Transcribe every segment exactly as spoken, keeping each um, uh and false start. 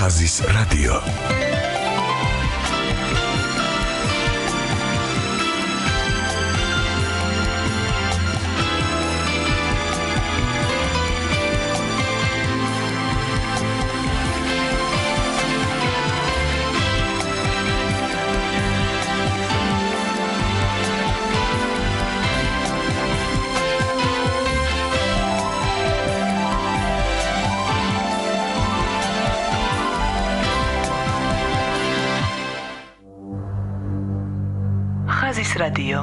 ხაზის რადიო. ხაზის რადიო.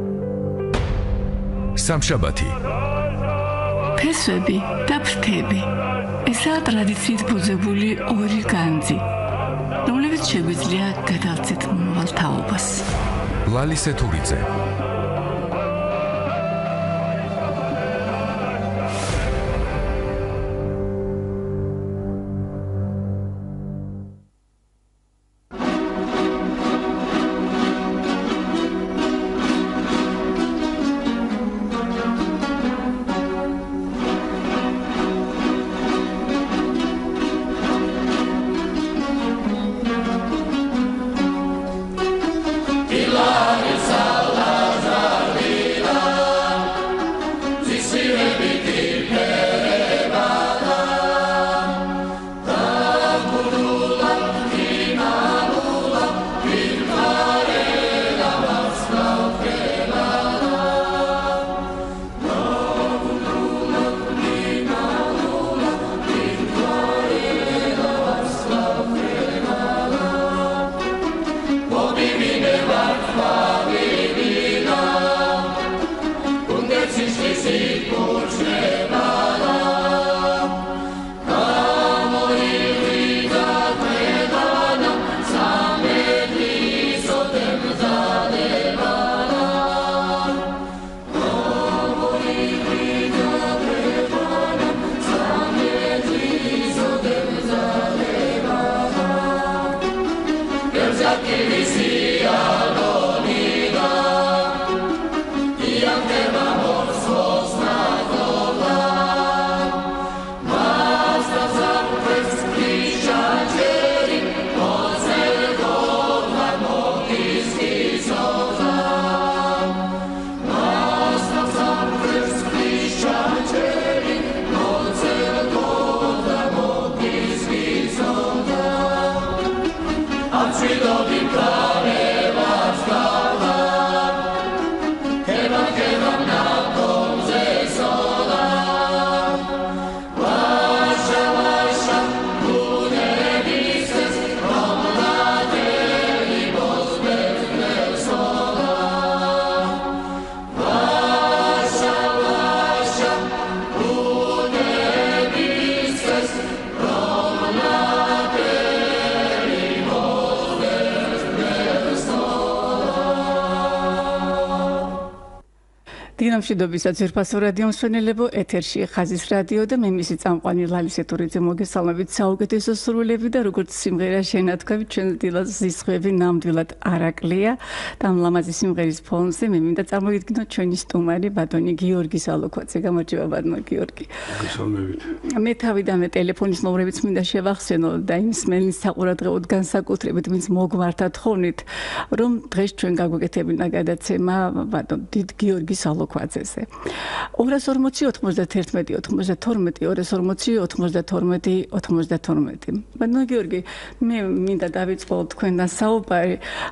სამშაბათი. ფესვები და ფრთები. ესაა ტრადიციით ბუზებული ორი განძი, რომლებიც შეგვიძლია გადავწეთ მომავალ თაობას. ლალი სეთურიძე. მშვიდობისა ძვირფასო რადიო მსმენელებო, ეთერში ხაზის რადიო და მე მისი წამყვანი ლალი სეთურიძე მოგესალმებით. საუკეთესო სრულები და როგორც სიმღერა შენათქვევით, ჩვენ დილას ზისხები ნამდვილად არაკლია და ამ ლამაზი სიმღერის ფონზე მე მინდა წარმოგიდგინოთ ჩვენი სტუმარი ბატონი გიორგი სალოქვაძე. გამარჯობა ბატონო გიორგი. მოგესალმებით. მე თავიდანვე ტელეფონის ნომრებიც მინდა შევახსენო და იმ მსმენელის საყურადღებოდ განსაკუთრებით, ვინც მოგმართათ ხოვნით, რომ დღეს ჩვენ გაგვეკეთებინა გადაცემა ბატონ დიდ გიორგი სალოქვაძე. ორას ორმოცი ოცდაერთი ოცდათორმეტი ორას ორმოცი ოცდათორმეტი ოცდათორმეტი. ბატონო გიორგი, მე მინდა დავიწყო თქვენთან საუბარი.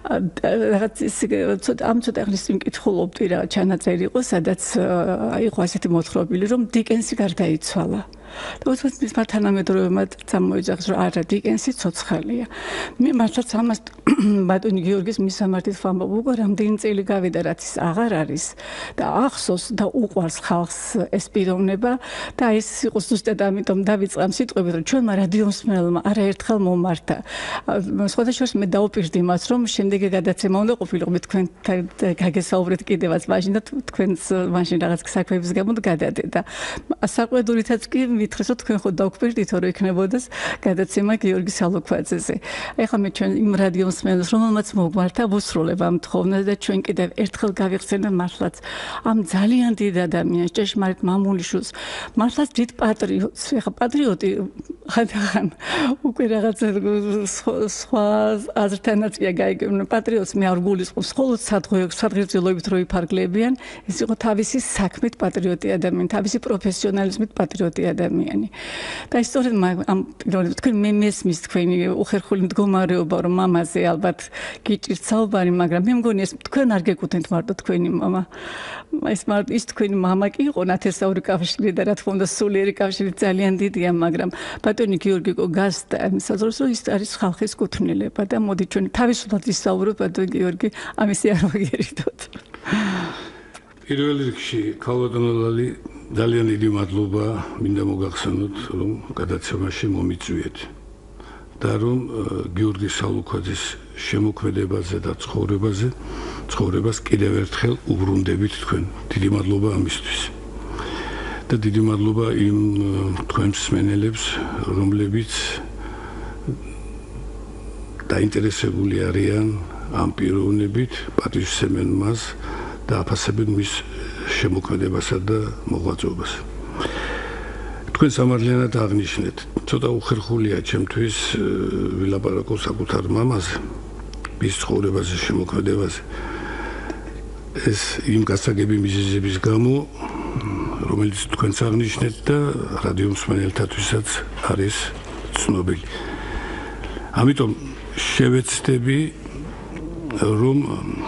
რაღაც ამ ცოტა ხნის წინ კითხულობდი რა ჩანაწერი იყო, სადაც იყო ასეთი მოთხრობილი, რომ დიკენსი გარდაიცვალა. და უცბად მის თანამედროვეებმა წამოიძახეს, რომ არა, დიკენსი ცოცხალია. მე მართლაც ამას ბატონი გიორგის მისამართით ვამბობ, უკვე რამდენი წელი გავიდა, რაც ის აღარ არის და ახსოვს და უყვარს ხალხს ეს პიროვნება და ეს იყო ზუსტად ამიტომ დავიწყე ამ სიტყვებით, რომ ჩვენმა რადიო მსმენელმა არაერთხელ მომართა. სხვადასხვა მე დაუპირდი მას, რომ შემდეგი გადაცემა უნდა ყოფილიყო, მე თქვენთან გაგესაუბრეთ კიდევაც მაშინ და თქვენს მაშინ რაღაც საქმეების გამო გადადე და საყვედურითაც კი მეკითხეს, რომ თქვენ ხო დაგვკვირდით, რომ იქნებოდეს გადაცემა გიორგი სალოქვაძეზე. ეხლა მე ჩვენ იმ რადიო მსმენელს, რომელმაც მოგმართა, ვუსრულებ ამ თხოვნას და ჩვენ კიდევ ერთხელ გავიხსენებ მართლაც ამ ძალიან დიდ ადამიანს, ჭეშმარიტ მამულიშვილს, მართლაც დიდ პატრიოტს. ეხლა პატრიოტი ხან უკვე რაღაც სხვა აზრთანაცია გაიგებნა. პატრიოტს მე არ გულისხმობს, მხოლოდ სადღეღილობით რო იფარგლებიან, ეს იყო თავისი საქმით პატრიოტი ადამიანი, თავისი პროფესიონალიზმით პატრიოტი ადამიანი. და სწორედ ამ პიროვნებით თქვენ მე მესმის თქვენი უხერხული მდგომარეობა, რომ მამაზე ალბათ გიჭირთ საუბარი, მაგრამ მე მგონი ეს თქვენ არ გეკუთვნით მარტო თქვენი მამა. ეს მარტო ის თქვენი მამა კი იყო ნათესაური კავშირი და რა თქმა უნდა სულიერი კავშირი ძალიან დიდია, მაგრამ ბატონი გიორგი გასდა ამ საზროს, რომ ის არის ხალხის კუთვნილება და მოდი ჩვენ თავისუფლად ვისაუბროთ ბატონ გიორგი ამისი არ ვაგერიდოთ. პირველ რიგში ქალბატონო ლალი ძალიან დიდი მადლობა მინდა მოგახსენოთ, რომ გადაცემაში მომიწვიეთ და რომ გიორგი სალოქვაძის შემოქმედებაზე და ცხოვრებაზე ცხოვრებას კიდევ ერთხელ უბრუნდებით თქვენ. დიდი მადლობა ამისთვის. და დიდი მადლობა იმ თქვენ მსმენელებს, რომლებიც დაინტერესებული არიან ამ პიროვნებით, პატივისცემენ მას და აფასებენ მის შემოქმედებასა და მოღვაწეობას. თქვენ სამართლიანად აღნიშნეთ, ცოტა უხერხულია ჩემთვის ვილაპარაკო საკუთარ მამაზე, მის ცხოვრებაზე, შემოქმედებაზე. ეს იმ გასაგები მიზეზების გამო, რომელიც თქვენც აღნიშნეთ და რადიო მსმენელთათვისაც არის ცნობილი. ამიტომ შევეცდები, რომ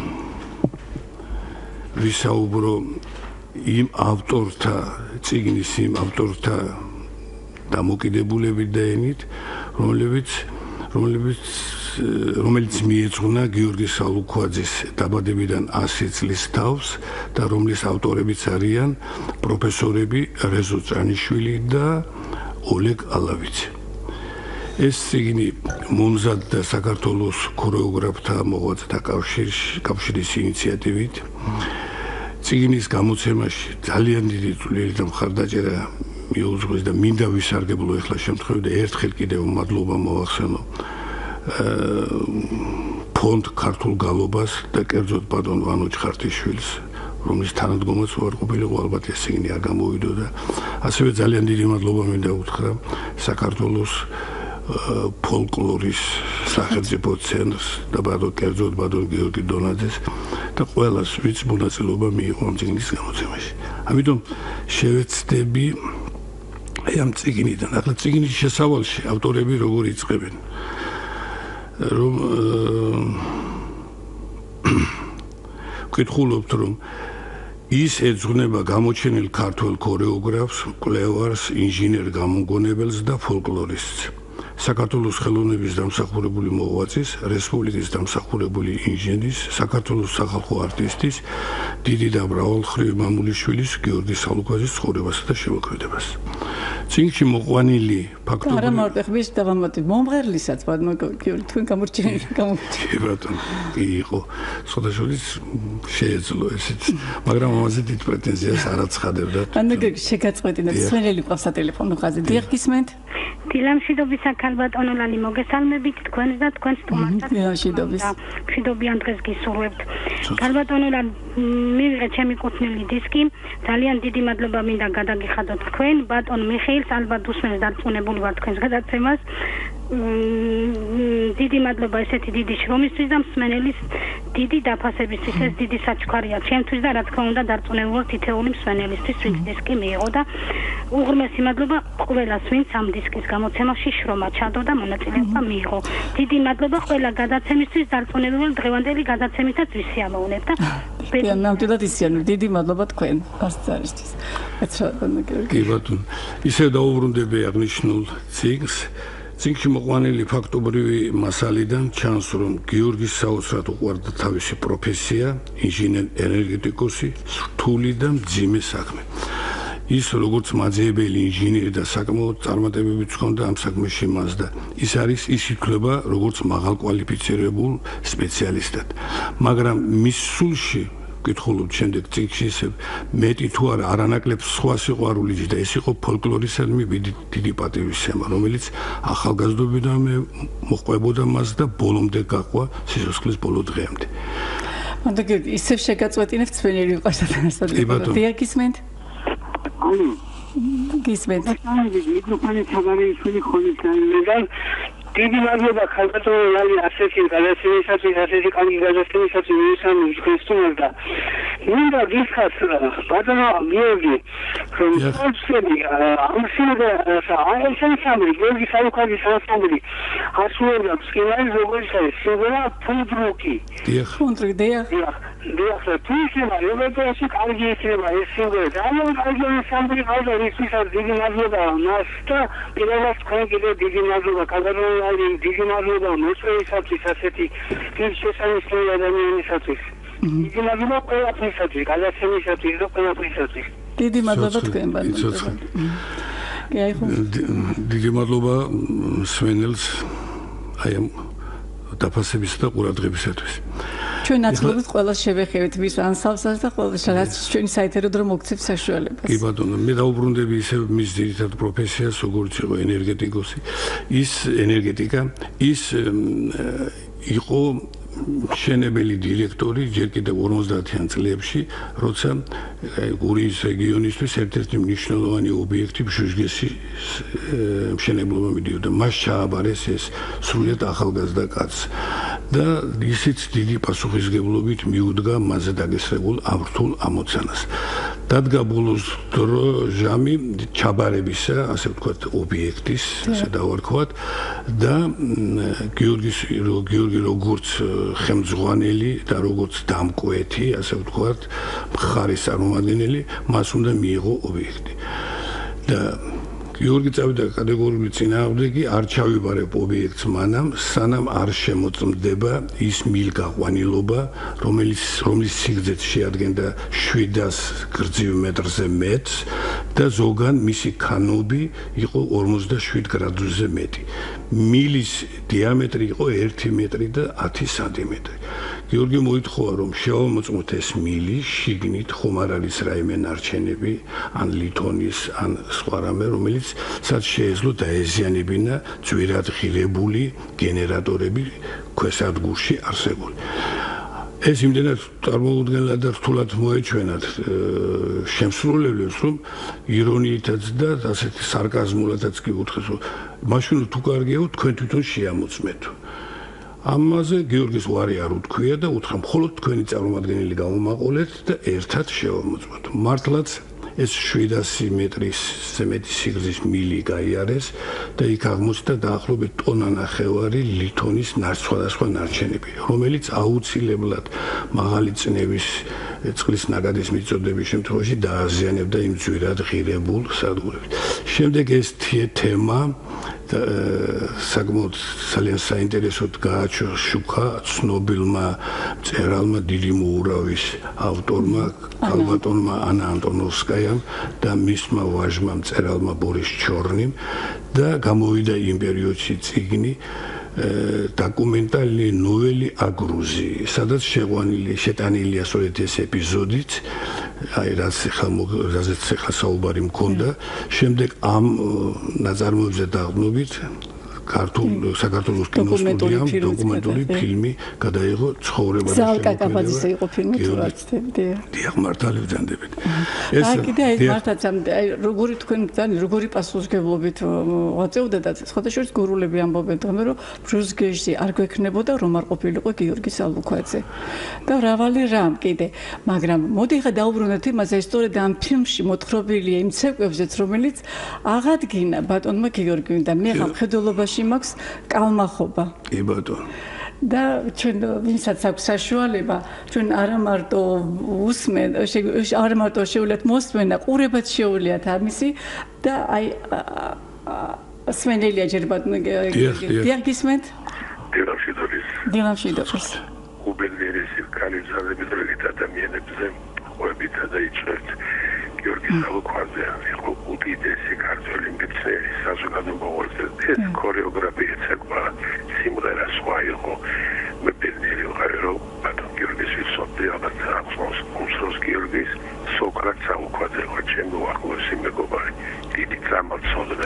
ვისაუბრო იმ ავტორთა, წიგნის იმ ავტორთა დამოკიდებულებით და ენით, რომლებიც რომლებიც რომელიც მიეძღვნა გიორგი სალოქვაძის დაბადებიდან ასი წლის თავს და რომლის ავტორებიც არიან პროფესორები რეზო ჭანიშვილი და ოლეგ ალავიცი. ეს წიგნი მომზადდა საქართველოს ქორეოგრაფთა მოღვაწეთა კავშირის ინიციატივით. წიგნის გამოცემაში ძალიან დიდი წვლილი და მხარდაჭერა მიუძღვის და მინდა ვისარგებლო ახლა შემთხვევით და ერთხელ კიდევ მადლობა მოვახსენო ფონდ ქართულ გალობას და კერძოდ ბატონ ვანო ჩხარტიშვილს, რომლის თანადგომაც უარყოფილიყო, ალბათ ეს წიგნი არ გამოვიდოდა. ასევე ძალიან დიდი მადლობა მინდა უთხრა საქართველოს ფოლკლორის სახელმწიფო ცენტრს და ბატონ კერძოდ ბატონ გიორგი დონაძეს და ყველას, ვინც მონაწილეობა მიიღო ამ წიგნის გამოცემაში. ამიტომ შევეცდები ამ წიგნიდან, ახლა წიგნის შესავალში ავტორები როგორ იწყებენ, რომ ვკითხულობთ, რომ ის ეძღვნება გამოჩენილ ქართველ ქორეოგრაფს, მკვლევარს, ინჟინერ-გამომგონებელს და ფოლკლორისტს. საქართველოს ხელოვნების დამსახურებული მოღვაწის, რესპუბლიკის დამსახურებული ინჟინრის, საქართველოს სახალხო არტისტის, დიდი და მრავალმხრივი მამულიშვილის გიორგი სალოქვაძის ცხოვრებასა და შემოქმედებას. წიგნში მოყვანილი ფაქტობრივი არა მარტო ხმის დავამატებ მომღერლისაც ბატონო გიორგი თქვენ გამორჩენილი გამორჩენილი ბატონო კი იყო ცოტა შორის შეეძლო ესეც, მაგრამ ამაზე დიდ პრეტენზიას არ აცხადებდა. ანუ შეგაწყვეტინეთ, სვენელი ყავს სატელეფონო ხაზი. დიახ, გისმენთ? დილამშვიდობისა ქალბატონო ლალი, მოგესალმებით თქვენს და თქვენს სტუმარსაც. დილამშვიდობის. მშვიდობიან დღეს გისურვებთ. ქალბატონო ლალი, მივიღეთ ჩემი კუთვნილი დისკი. ძალიან დიდი მადლობა მინდა გადაგიხადოთ თქვენ, ბატონ მიხეილს, ალბათ უსმენს დარწმუნებული ვარ თქვენს გადაცემას. დიდი მადლობა ესეთი დიდი შრომისთვის და მსმენელის დიდი დაფასებისთვის, ეს დიდი საჩქარია ჩემთვის და რა თქმა უნდა დარწმუნებული ვარ თითოეული მსმენელისთვის, ვინც დისკი მიიღო და უღრმესი მადლობა ყველას, ვინც ამ დისკის გამოცემაში შრომა ჩადო და მონაწილეობა მიიღო. დიდი მადლობა ყველა გადაცემისთვის, დარწმუნებული ვარ დღევანდელი გადაცემითაც ვისიამოვნებ და ნამდვილად ისიანო. დიდი მადლობა თქვენ გასწარისთვის. კი ბატონო, ისე დაუბრუნდები აღნიშნულ წიგნს. წიგნში მოყვანილი ფაქტობრივი მასალიდან ჩანს, რომ გიორგის საოცრად უყვარდა თავისი პროფესია, ინჟინერ-ენერგეტიკოსი, რთული და მძიმე საქმე. ის როგორც მაძიებელი ინჟინერი და საკმაოდ წარმატებებიც ჰქონდა ამ საქმეში მას და ის არის ის ითვლება როგორც მაღალკვალიფიცირებულ სპეციალისტად. მაგრამ მის სულში ვკითხულობთ შემდეგ წიგნში ისე მეტი თუ არა არანაკლებ სხვა სიყვარულით და ეს იყო ფოლკლორისადმი დიდი პატივისცემა, რომელიც ახალგაზრდობიდან მოყვებოდა მას და ბოლომდე გაყვა სიცოცხლის ბოლო დღეამდე. ანუ ისევ შეგაწყვეტინებთ სვენელი უყარს თანასწორად. დიახ, გისმენთ? ანუ გისმენთ. მიკროფონი თავარიშვილი ხოლმე და დიდი მადლობა ხალხატონი ლალი ასეთი გადაცემისათვის, ასეთი კარგი გადაცემისათვის მისამის ქრისტიანს და მინდა გიხსნათ ბატონო გიორგი რომ ხალხები ამსინდა აისენსამბლი გიორგი სალუქაძის ანსამბლი ასრულებდა სკინარის როგორც არის სიმღერა ფუნდრუკი დიახ ფუნდრუკი დიახ დიახ თვითონ რებეთაში კარგი იქნება ეს სიმღერა და ამ კარგი ანსამბლი ყავდა ისისაც დიდი მადლობა მას და პირველად თქვენ კიდე დიდი მადლობა კაზარონი დიდი მადლობა მოსწრეისათვის ასეთი ის შესანიშნავი ადამიანისათვის დიდი მადლობა ყველაფრისათვის გადაცემისათვის და ყველაფრისათვის დიდი მადლობა თქვენ ბატონო დიდი მადლობა სვენელს აი ამ დაფასების და ყურადღებისათვის ჩვენ აცლობით ყველა შევეხებით მის ანსამბლს და ყველა რაც ჩვენი საერთოდ რომ მოგცემ საშუალებას. კი ბატონო, მე დაუბრუნდები ისე მის ძირითად პროფესიას, როგორც იყო ენერგეტიკოსი. ის ენერგეტიკა, ის იყო მშენებელი დირექტორი ჯერ კიდევ ორმოცდაათიან წლებში, როცა გურიის რეგიონისთვის ერთ-ერთი მნიშვნელოვანი ობიექტი ბჟუჟგესი მშენებლობა მიდიოდა. მას ჩააბარეს ეს სრულიად ახალგაზრდა კაცს და ისიც დიდი პასუხისგებლობით მიუდგა მასზე დაგესრებულ ამ რთულ ამოცანას. დადგა ბოლოს დრო ჟამი ჩაბარებისა, ასე ვთქვათ, ობიექტის, ასე დავარქვათ და გიორგის გიორგი როგორც ხელმძღვანელი და როგორც დამკვეთი, ასე ვთქვათ, მხარის წარმომადგენელი, მას უნდა მიიღო ობიექტი. და გიორგი წავიდა კატეგორიული წინააღმდეგი, არ ჩავიბარებ ობიექტს მანამ, სანამ არ შემოწმდება ის მილგაყვანილობა, რომელიც რომლის სიგრძეც შეადგენდა შვიდას გრძივ მეტრზე მეტს და ზოგან მისი ქანები იყო ორმოცდაშვიდ გრადუსზე მეტი. მილის დიამეტრი იყო ერთი მეტრი და ათი სანტიმეტრი. გიორგი მოითხოვა, რომ შევამოწმოთ ეს მილი, შიგნით ხომ არ არის რაიმე ნარჩენები, ან ლითონის, ან სხვა რამე, რომელიც სადაც შეეძლო დაეზიანებინა ძვირად ღირებული გენერატორები ქვესადგურში არსებული. ეს იმდენად წარმოუდგენლად და რთულად მოეჩვენათ შემსრულებლებს, რომ ირონიითაც და ასეთი სარკაზმულადაც კი უთხრეს, რომ მაშინ თუ კარგია, თქვენ თვითონ შეამოწმეთო. ამაზე გიორგის ვარი არ უთქვია და უთხრა, მხოლოდ თქვენი წარმომადგენელი გამომაყოლეთ და ერთად შევამოწმოთ. მართლაც ეს შვიდასი მეტრის მეტი სიგრძის მილი გაიარეს და იქ აღმოჩნდა დაახლოებით ტონა ნახევარი ლითონის სხვადასხვა ნარჩენები, რომელიც აუცილებლად მაღალი წნევის წყლის ნაგადის მიწოდების შემთხვევაში დააზიანებდა იმ ძვირად ღირებულ სადგურებს. შემდეგ ეს თემა საკმაოდ ძალიან საინტერესოდ გააჩოქა ცნობილმა მწერალმა დიდი მოურავის ავტორმა ალბატონმა ანა ანტონოვსკაიამ და მისმა ვაჟმა მწერალმა ბორის ჩორნიმ და გამოვიდა იმ პერიოდში წიგნი დოკუმენტალური ნოველი აგრუზი, სადაც შეყვანილი შეტანილია სწორედ ეს ეპიზოდიც, აი რაც ხალხაზეც ხა საუბარი მქონდა, შემდეგ ამ ნაწარმოებზე დაყრდნობით ქართულ საქართველოს კინოსტუდიამ დოკუმენტური ფილმი გადაიღო ცხოვრება და ზალკაკაბაძის იყო ფილმი თუ რა ცდები. დიახ, მართალი ვძანდებით. ეს კიდე ეს მართლაც აი როგორი თქვენ ძანი როგორი პასუხისგებლობით ვაწევდა და სხვადასხვა გურულები ამბობენ დღემდე რომ ბჟუჟგეში არ გვექნებოდა რომ არ ყოფილიყო გიორგი სალუქვაძე. და მრავალი რამ კიდე, მაგრამ მოდი ხა დაუბრუნდეთ იმაზე, სწორედ ამ ფილმში მოთხრობილია იმ ცეკვებზეც, რომელიც აღადგინა ბატონმა გიორგიმ და მე ხმხედულობაში იმaks კალმახობა. კი ბატონო. და ჩვენ ვინცაც აქვს საშუალება, ჩვენ არა მარტო უსმენ, არა მარტო შეუძლიათ მოსმენა, ყურებაც შეუძლიათ ამისი და აი სვენელია ჯერ ბატონო დიახ გისმენთ? დილამშვიდობის. დილამშვიდობის. უბედნიერესი კალიზალების რიგით ადამიანებზე ყვებითა და იწვევთ. გიორგი სალუქვაძე იყო უდიდესი ქართველი მეცნიერი საზოგადოებაზე. ეს ქორეოგრაფია ცეკვა სიმღერა სხვა იყო. მე ბედნიერი ვიყავი, რომ ბატონ გიორგის ვიცნობდი ალბათ ახსოვს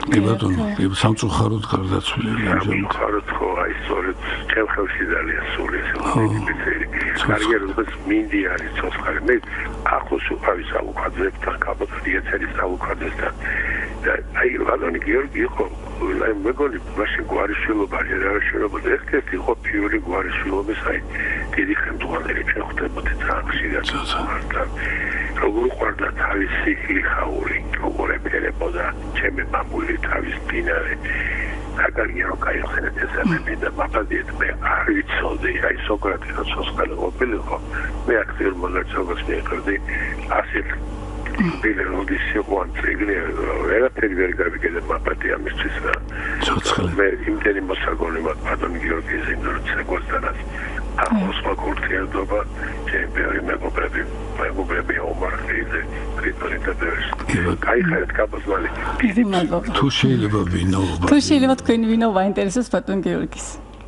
კი ბატონო, სამწუხაროდ გარდაცვლილი ამჟამად. სამწუხაროდ ხო, აი სწორედ ჩემ ხელში ძალიან სული ეს ფიცერი. კარიერულად მინდი არის ცოცხალი. მე ახლოს უყავის ალუქაძეებთან, კაპოტიეცერის ალუქაძესთან. და აი ბატონი გიორგი იყო, აი მეგონი მაშინ გვარიშვილობა, ერაშვილობა ერთ-ერთი იყო პირველი გვარიშვილობის აი დიდი ხელმძღვანელი ჩვენ ხვდებოდით ძალიან ხშირად. როგორ ყვარდა თავის სიკვდილი ხაური, როგორ ეფერებოდა ჩემი მამული თავის დინარე. აგარიო кайხენეთ ესამები და მაფადიეთ მე არ ვიცოდი, აი სოკრატეს სოცხალი ყოფილიყო. მე აქტიურ მონაწილეობას მიიღებდი ასეთ ბილეროდის სიყვან წიგნი, ვერაფერი ვერ გავიგე მაფადი ამისთვის რა. სოცხალი. მე იმდენი მოსაგონი მაქვს ბატონ გიორგი ზინდურცეგოსთანაც. ახლოს მოგურთიერთობა ჩემპიონი მეგობრები მეგობრები ომარხიძე პრიტონიტა დერს კაიხარეთ კაპოსმალი დიდი მადლობა თუ შეიძლება ვინაობა თუ შეიძლება თქვენი ვინაობა ინტერესებს ბატონ გიორგის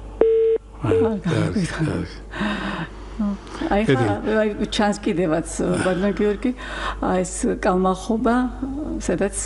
აი ხა ჩანს კიდევაც ბატონ გიორგი ეს კალმახობა სადაც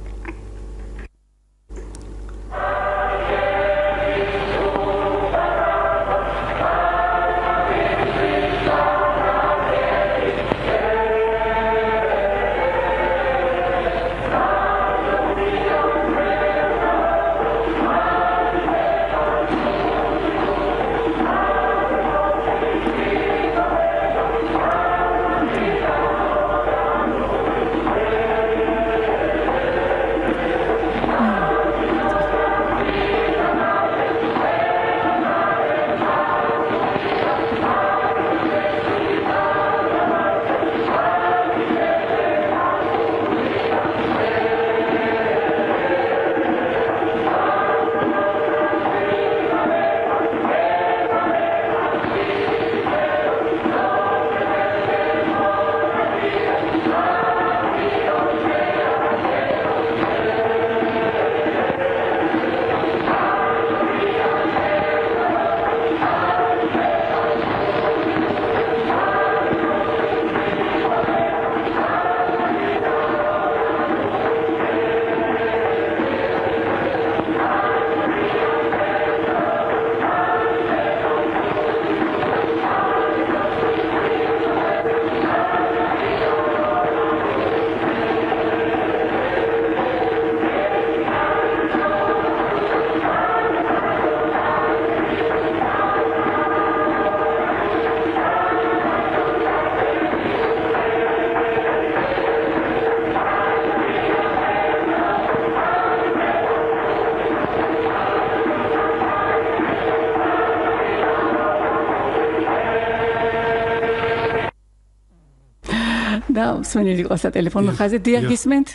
და მსმენელი იყო სატელეფონო ხაზზე დიახ გისმენთ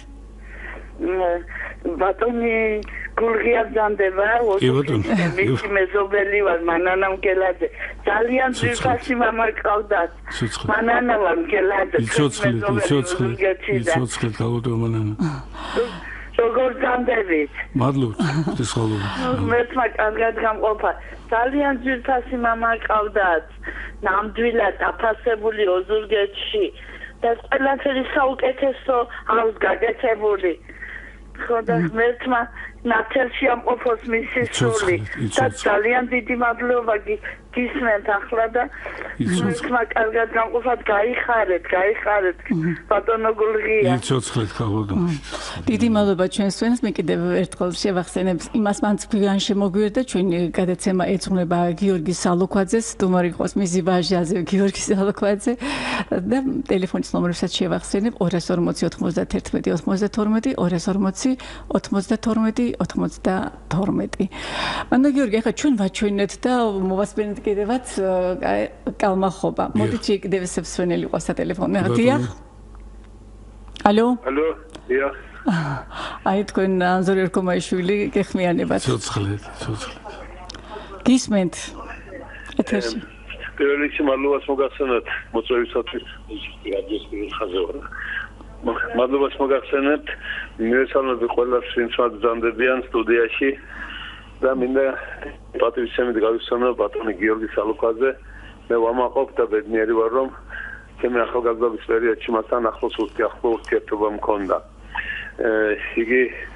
ბატონი გურგია ზანდება ოსმის მეზობელი ვარ მანანა მკელაძე ძალიან ძირფასი მამა ყავდათ მანანა ვარ მკელაძე იცოცხლეთ იცოცხლეთ იცოცხლეთ გავუტო მანანა როგორ ზანდებით მადლობთ შესხალობა მერტმა კარგად გამყოფა ძალიან ძირფასი მამა ყავდათ ნამდვილად დაფასებული ოზურგეთში და ყველაფერი საუკეთესო აქვს გაკეთებული. ხოდა მერტმა ნათელში ამყოფოს მისი სული და ძალიან დიდი მადლობა გისმენთ ახლა და მერტმა კარგად გამყოფათ გაიხარეთ, გაიხარეთ ბატონო გულღია. იცოცხლეთ ქაღალდო. დიდი მადლობა ჩვენს ჩვენს მე კიდევ ერთხელ შევახსენებ იმას მანც გვიან შემოგვიერთდა ჩვენი გადაცემა ეძღვნება გიორგი სალოქვაძეს, სტუმარი ყავს მისი ვაჟაზე გიორგი სალოქვაძე და ტელეფონის ნომერსაც შევახსენებ ორი ორმოცი ოცდაერთი ოცდათორმეტი ორი ორმოცი ოცდათორმეტი ოცდათორმეტი. მანდ გიორგი ახლა ჩვენ ვაჩვენეთ და მოვასწრებთ კიდევაც კალმახობა. მოდით კიდევ სეფსვენელი ყავს სატელეფონო. დიახ. ალო. ალო. დიახ. აი თქვენ ანზორი ერკომაიშვილი გეხმიანებათ. ცოცხლეთ, ცოცხლეთ. გისმენთ. ეთერში. პირველ რიგში მადლობას მოგახსენებთ მოწვევისათვის რადიოს პირველ ხაზზე ვარ. მადლობას მოგახსენებთ მივესალმები ყველას ვინც მადლობდებიან სტუდიაში და მინდა პატივისცემით გავიხსენო ბატონი გიორგი სალოქვაძე მე ვამაყობ და ბედნიერი ვარ რომ ჩემი ახალგაზრდობის პერიოდში მასთან ახლოს ურთიერთობა მქონდა. იგი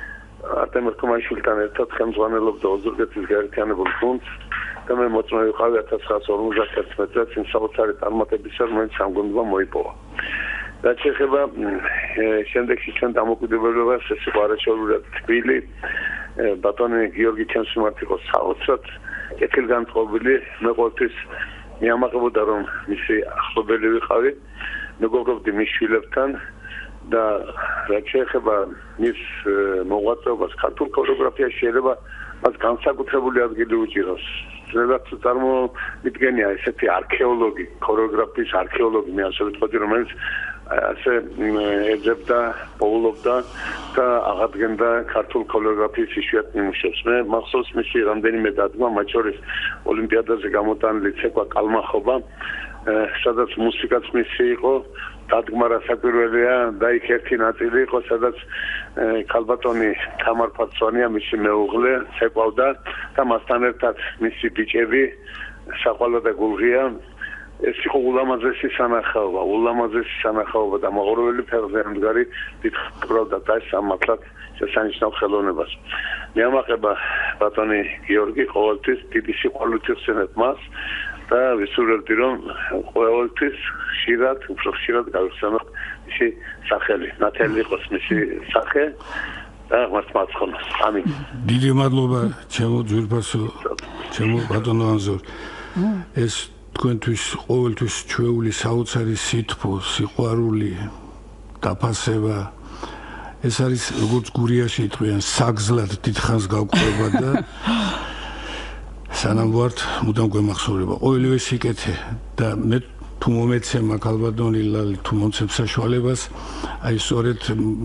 არტემ რქომაშვილთან ერთად ხელმძღვანელობდა ოზურგეთის გაერთიანებულ გუნდს და მე მოწმე ვიყავი ათას ცხრაასი ორმოცდაათი წელს იმ საოცარი წარმატებისა, რომელიც ამ გუნდმა მოიპოვა. რაც შეეხება შემდეგში ჩვენ დამოუკიდებლობას, ეს იყო არაჩვეულებრივად თბილი, ბატონი გიორგი ჩემს მიმართ იყო საოცრად კეთილგანწყობილი, მე ყოველთვის მიამაყებოდა რომ მისი ახლობელი ვიყავი, მეგობრობდი მის შვილებთან და რაც შეეხება მის მოღვაწეობას ქართულ ქორეოგრაფიაში შეიძლება მას განსაკუთრებული ადგილი უჭიროს. რაც წარმომიდგენია ესეთი არქეოლოგი, ქორეოგრაფიის არქეოლოგი, მე ასე ვიტყოდი, რომელიც ასე ეძებდა, პოულობდა და აღადგენდა ქართულ ქორეოგრაფიის იშვიათ ნიმუშებს. მე მახსოვს მისი რამდენიმე დადგმა, მათ შორის ოლიმპიადაზე გამოტანილი ცეკვა კალმახობა, სადაც მუსიკაც მისი იყო, დადგმა რასაკვირველია და იქ ერთი ნაწილი იყო, სადაც ქალბატონი თამარ ფაცვანია მისი მეუღლე ცეკვავდა და მასთან ერთად მისი ბიჭები საყვალა და გულღია. ეს იყო ულამაზესი სანახაობა, ულამაზესი სანახაობა და მოღროვილი ფერზე ამდგარი დიდხმობდა და ეს ამათლად შესანიშნავ ხელოვნებას. მიამაყება ბატონი გიორგი ყოველთვის დიდი სიყვარულით იხსენებ მას და ვისურვებდი რომ ყოველთვის ხშირად, უფრო ხშირად გავიხსენოთ მისი სახელი, ნათელი იყოს მისი სახე და მას მაცხონოს. ამინ. დიდი მადლობა ჩემო ძვირფასო, ჩემო ბატონო ანზორ. ეს თქვენთვის ყოველთვის ჩვეული საოცარი სითბო, სიყვარული, დაფასება. ეს არის როგორც გურიაში იტყვიან საგზლად დიდხანს გავყვება და სანამ ვართ მუდამ გვემახსოვრება ყოველივე სიკეთე და მე თუ მომეცემა ქალბატონი ლალი თუ მომცემ საშუალებას აი სწორედ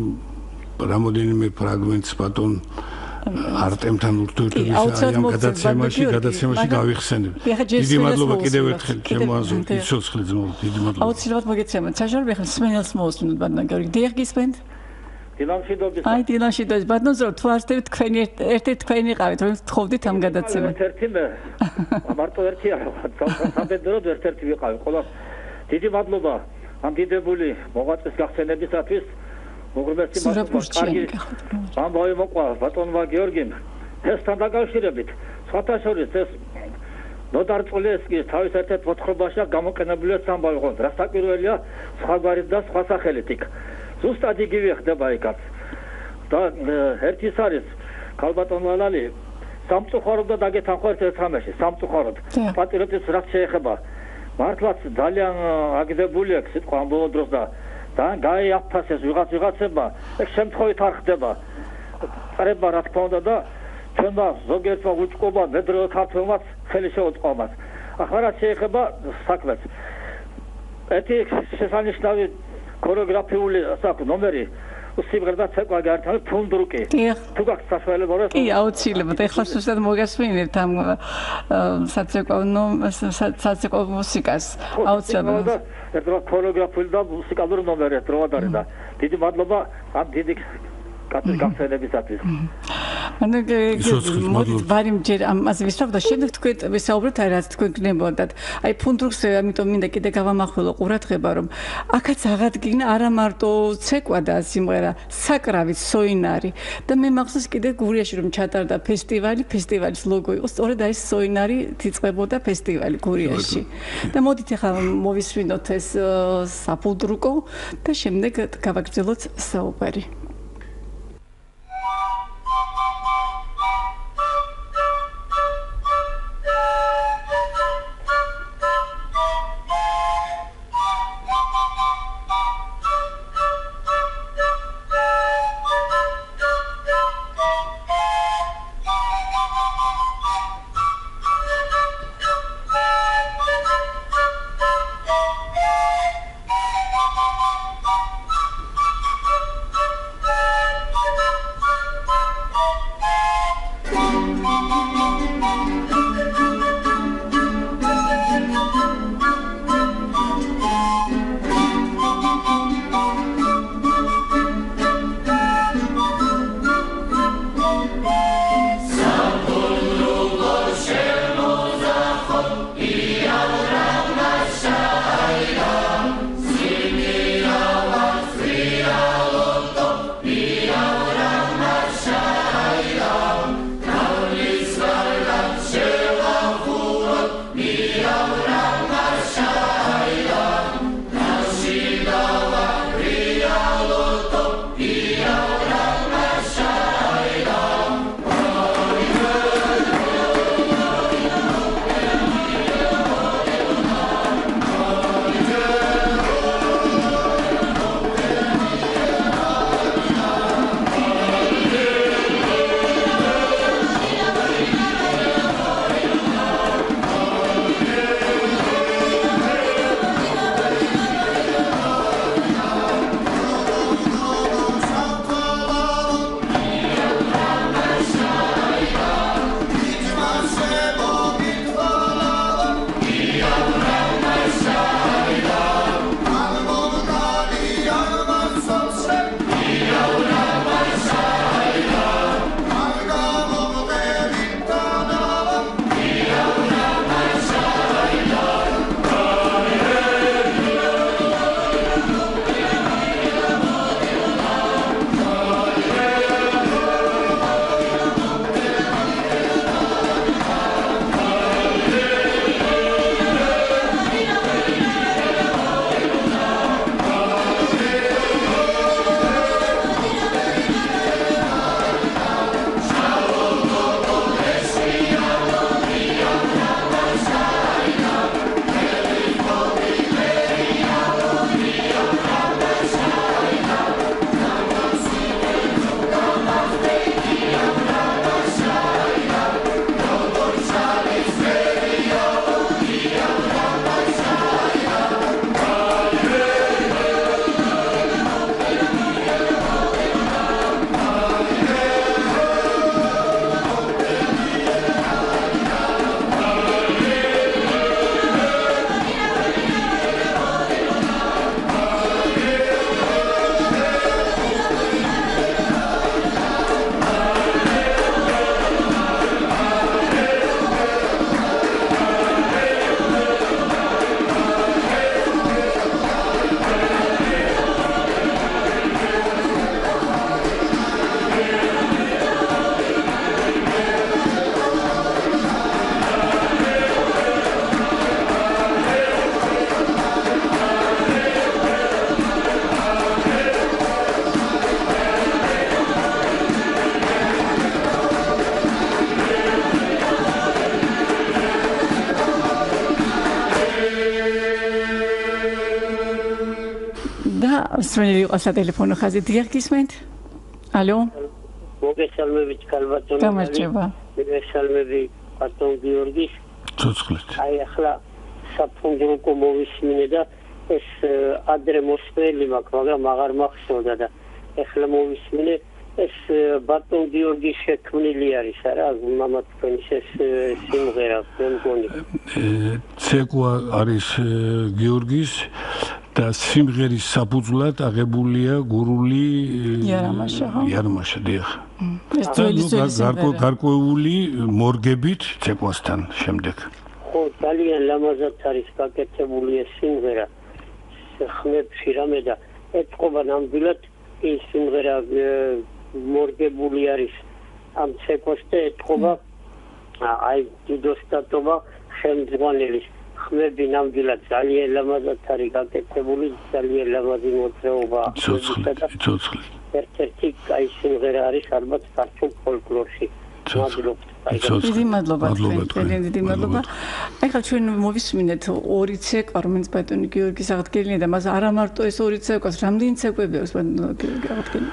რამოდენიმე ფრაგმენტს ბატონ არტემთან ურთიერთობის აი ამ გადაცემაში გადაცემაში გავიხსენებ. დიდი მადლობა კიდევ ერთხელ ჩემო ანზორ, იცოცხლე ძმო, დიდი მადლობა. აუცილებლად მოგეცემოთ საშუალება ხელ სმენელს მოусმინოთ ბატონო გიორგი. დიახ გისმენთ? დილამშვიდობის. აი დილამშვიდობის ბატონო ზრო თუ არ შევით თქვენი ერთ-ერთი თქვენი ყავით რომ თხოვდით ამ გადაცემას. ერთ-ერთი მე მარტო ერთი არა, სამბედროდ ერთ-ერთი ვიყავი. ყველა დიდი მადლობა ამ დიდებული მოღვაწეს გახსენებისათვის. მოგრმესი მადლობა კარგი ამბავი მოყვა ბატონმა გიორგიმ ესთან დაკავშირებით სხვათა შორის ეს ნოდარწულესკის თავის ერთ-ერთ მოთხრობაში გამოყენებული ამბავი ყო რასაკვირველია სხვაგვარით და სხვა სახელით იქ ზუსტად იგივე ხდება იქაც და ერთი ის არის ქალბატონ ლალალი სამწუხაროდ და დაგეთანხმეთ ერთ რამეში სამწუხაროდ პატრიოტის რაც შეეხება მართლაც ძალიან აგდებული აქვს სიტყვა ამბოლო დროს და და გაიაფასეს ვიღაც ვიღაცება ეს შემთხვევით არ ხდება წრება რა თქმა უნდა და ჩვენმა ზოგიერთმა უწყობა მედრე ქართველმაც ხელი შეუწყო მას ახლა რაც შეეხება საქმეს ეთი შესანიშნავი ქორეოგრაფიული საქმე ნომერი სიმღერა ცეკვა გაერთიანებული ფუნდრუკი თუ გაქვს საშუალება რა კი აუცილებლად ეხლა სულ მოგასვინებთ ამ საცეკვო საცეკვო მუსიკას აუცილებლად ერთდროულად ქორეოგრაფიული და მუსიკალური ნომერი ერთდროულად არის და დიდი მადლობა ამ დიდი გახსენებისათვის. ანუ მოდით ბარიმ ჯერ ამაზე ვისაუბროთ და შემდეგ თქვენ ვისაუბროთ აი რაც თქვენ გნებოდათ. აი ფუნდრუქს ამიტომ მინდა კიდე გავამახვილო ყურადღება რომ აქაც აღადგინა არა მარტო ცეკვა და სიმღერა, საკრავით სოინარი და მე მახსოვს კიდე გურიაში რომ ჩატარდა ფესტივალი, ფესტივალის ლოგო იყო სწორედ აი სოინარი თიწყებოდა ფესტივალი გურიაში. და მოდით ახლა მოვისვინოთ ეს საფუნდრუკო და შემდეგ გავაგრძელოთ საუბარი. სვენელი იყო სატელეფონო ხაზი. დიახ, გისმენთ? ალო? მოგესალმებით ქალბატონო. გამარჯობა. მოგესალმები ბატონ გიორგის. ცოცხლეთ. აი ახლა საფუნდრუკო მოვისმინე და ეს ადრე მოსმელი მაქვს, მაგრამ აღარ მახსოვდა და ახლა მოვისმინე ეს ბატონ გიორგის შექმნილი არის არა მამა თქვენის ეს სიმღერა მე მგონი. ცეკვა არის გიორგის და სიმღერის საფუძვლად აღებულია გურული იარამაშა. იარამაშა დიახ. ეს ძველი სიმღერა. გარკვეული მორგებით ცეკვასთან შემდეგ. ხო, ძალიან ლამაზად არის გაკეთებული ეს სიმღერა. ხმებში რამე და ეთყობა ნამდვილად ის სიმღერა მორგებული არის ამ ცეკვას და ეთყობა აი დიდოსტატობა ხელმძღვანელის ხმები ნამდვილად ძალიან ლამაზად არის გაკეთებული ძალიან ლამაზი მოძრაობა ცოცხლი ერთ-ერთი აი სიმღერა არის ალბათ ქართულ ფოლკლორში მადლობა დიდი მადლობა ძალიან დიდი მადლობა. აი ხა ჩვენ მოვისმინეთ ორი ცეკვა რომელიც ბატონი გიორგის აღდგენილია და მას არა მარტო ეს ორი ცეკვას რამდენი ცეკვები აქვს ბატონი გიორგი აღდგენილი?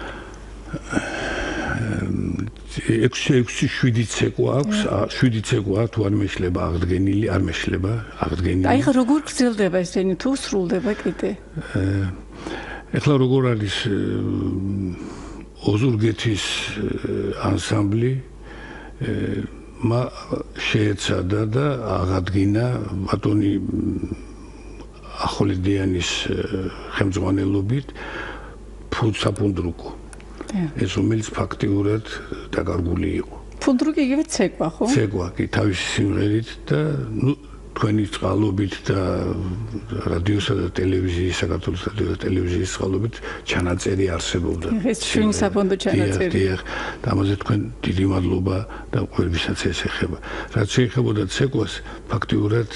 ექვსი ექვსი შვიდი ცეკვა აქვს, შვიდი ცეკვა თუ არ მეშლება აღდგენილი, არ მეშლება აღდგენილი. აი ხა როგორ გრძელდება ესენი თუ სრულდება კიდე? ეხლა როგორ არის ოზურგეთის ანსამბლი მა შეეცადა და აღადგინა ბატონი ახოლედიანის ხელმძღვანელობით ფუნდრუკო. ეს რომელიც ფაქტიურად დაკარგული იყო. ფუნდრუკი იგივე ცეკვა, ხო? ცეკვა კი თავისი სიმღერით და ნუ თქვენი წყალობით და რადიოსა და ტელევიზიის საქართველოს რადიო და ტელევიზიის წყალობით ჩანაწერი არსებობდა. ეს ჩვენი საფონდო ჩანაწერი. დიახ, და ამაზე თქვენ დიდი მადლობა და ყველვისაც ეს ეხება. რაც შეეხებოდა ცეკვას, ფაქტიურად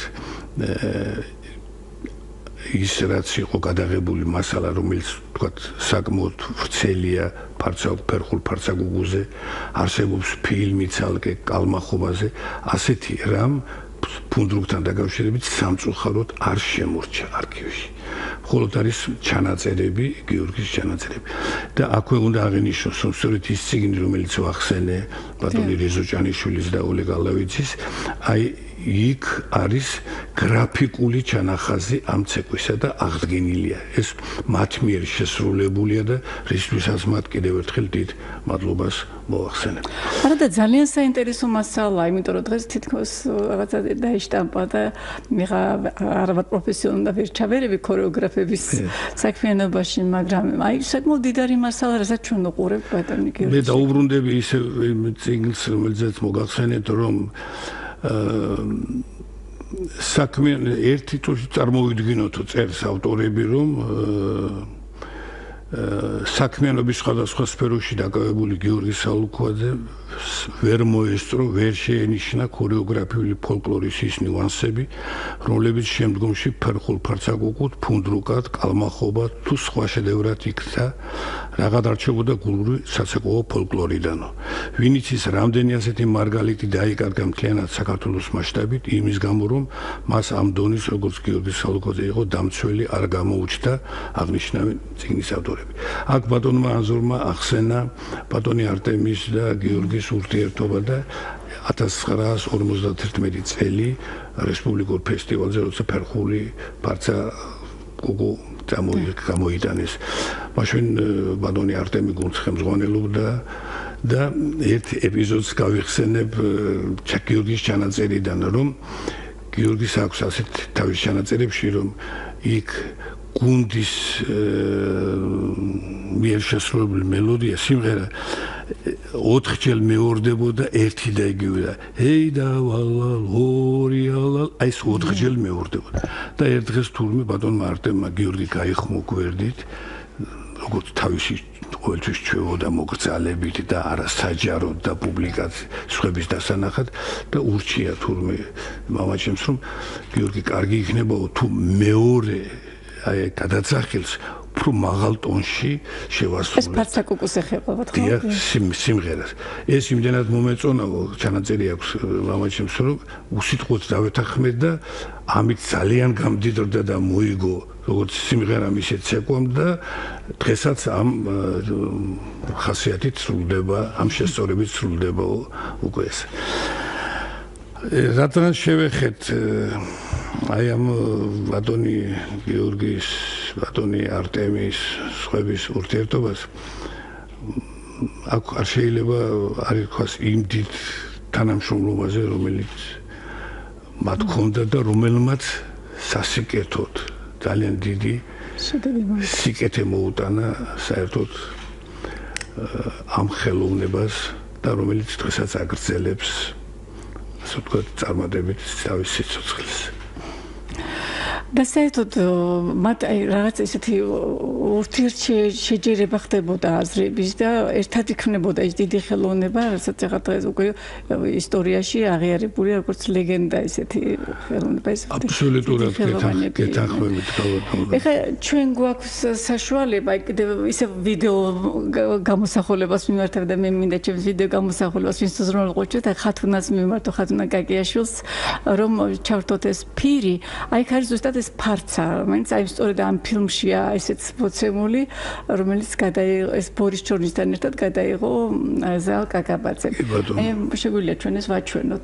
ის რაც იყო გადაღებული მასალა, რომელიც თქვათ საკმაოდ ვრცელია ფერხულ ფარცაგუგუზე, არსებობს ფილმი ცალკე კალმახობაზე, ასეთი რამ ფუნდრუკთან დაკავშირებით სამწუხაროდ არ შემორჩა არქივში. მხოლოდ არის ჩანაწერები, გიორგის ჩანაწერები. და აქვე უნდა აღინიშნოს, რომ სწორედ ის წიგნი, რომელიც ვახსენე, ბატონი რეზო ჭანიშვილის და ოლეგ ალავიძის, აი იქ არის გრაფიკული ჩანახაზი ამ ცეკვისა და აღდგენილია. ეს მათ მიერ შესრულებულია და რისთვისაც მათ კიდევ ერთხელ დიდ მადლობას მოვახსენებ. არა და ძალიან საინტერესო მასალაა, იმიტომ რომ დღეს თითქოს რაღაცა დაიშტამპა და მიღა არავარ პროფესიონალი და ვერ ჩავერები ქორეოგრაფების საქმიანობაში, მაგრამ აი საკმაოდ დიდარი მასალა, რასაც ჩვენ უყურებთ ბატონი გიორგი. მე დაუბრუნდები ისე წიგნს, რომელზეც მოგახსენეთ, რომ საქმე ერთი წუთი წარმოვიდგინოთ წერს ავტორები რომ საქმიანობის სხვადასხვა სფეროში დაკავებული გიორგი სალუქვაძე ვერ მოესწრო, ვერ შეენიშნა ქორეოგრაფიული ფოლკლორის ის ნიუანსები, რომლებიც შემდგომში ფერხულ ფარცაგუგუთ, ფუნდრუკად, კალმახობად თუ სხვა შედევრად იქცა, რაღაც არჩებოდა გურული საცეკვაო ფოლკლორიდანო. ვინც ის რამდენი ასეთი მარგალიტი დაიკარგა მთლიანად საქართველოს მასშტაბით, იმის გამო რომ მას ამ დონის როგორც გიორგი სალუქვაძე იყო დამცველი არ გამოუჩნდა აღნიშნავი წიგნის ავტორები. აქ ბატონმა ანზორმა ახსენა ბატონი არტემის და გიორგის ურთიერთობა და ათას ცხრაას ორმოცდათერთმეტი წელი რესპუბლიკურ ფესტივალზე, როცა ფერხული ფარცა გუგუ გამოიტანეს. მაშინ ბატონი არტემი გუნდს ხელმძღვანელობდა და ერთ ეპიზოდს გავიხსენებ გიორგის ჩანაწერიდან, რომ გიორგის აქვს ასეთ თავის ჩანაწერებში, რომ იქ გუნდის მიერ შესრულებული მელოდია, სიმღერა ოთხჯერ მეორდებოდა ერთი და იგივე და ჰეი დავალალ ორი ალალ აი ეს ოთხჯერ მეორდებოდა და ერთ დღეს თურმე ბატონმა არტემმა გიორგი გაიხმო გვერდით როგორც თავისი ყოველთვის ჩვეოდა მოგრძალებით და არასაჯაროდ და პუბლიკაციების დასანახად და ურჩია თურმე მამაჩემს რომ გიორგი კარგი იქნებაო თუ მეორე აი გადაცახილს უფრო მაღალ ტონში შევასრულეთ. ეს ფარცაკუკუს ეხება, ხო? დიახ, სიმღერას. ეს იმდენად მომეწონაო, ჩანაწერი აქვს მამაჩემს, რომ უსიტყვოდ დავეთანხმეთ და ამით ძალიან გამდიდრდა და მოიგო როგორც სიმღერა ისე ცეკვამ და დღესაც ამ ხასიათით სრულდება, ამ შესწორებით სრულდება უკვე ეს. რადგან შევეხეთ აი ამ ბატონი გიორგის, ბატონი არტემის, სხვების ურთიერთობას, აქ არ შეიძლება არ ითქვას იმ დიდ თანამშრომლობაზე, რომელიც მათ ჰქონდა და რომელმაც სასიკეთოდ ძალიან დიდი სიკეთე მოუტანა საერთოდ ამ ხელოვნებას და რომელიც დღესაც აგრძელებს ასე ვთქვათ წარმატებით თავის სიცოცხლეს. და საერთოდ მათ აი რაღაც ესეთი ურთიერთშეჯერება ხდებოდა აზრების და ერთად იქნებოდა ეს დიდი ხელოვნება, რასაც ახლა დღეს უკვე ისტორიაში აღიარებულია როგორც ლეგენდა ესეთი ხელოვნება ეს. აბსოლუტურად გეთანხმებით გავაკეთე. ეხლა ჩვენ გვაქვს საშუალება აი კიდევ ისე ვიდეო გამოსახულებას მიმართავ და მე მინდა ჩემს ვიდეო გამოსახულებას ვინც უზრუნველყოთ და ხათუნას მიმართო ხათუნა გაგიაშვილს რომ ჩავთოთ ეს ფირი აი ხარ ზუსტად ეს ფარცა, რომელიც აი სწორედ ამ ფილმშია ესეც მოცემული, რომელიც გადაიღო ეს ბორის ჩორნისთან ერთად გადაიღო ზალ კაკაბაძემ. აი შეგვიძლია ჩვენ ეს ვაჩვენოთ.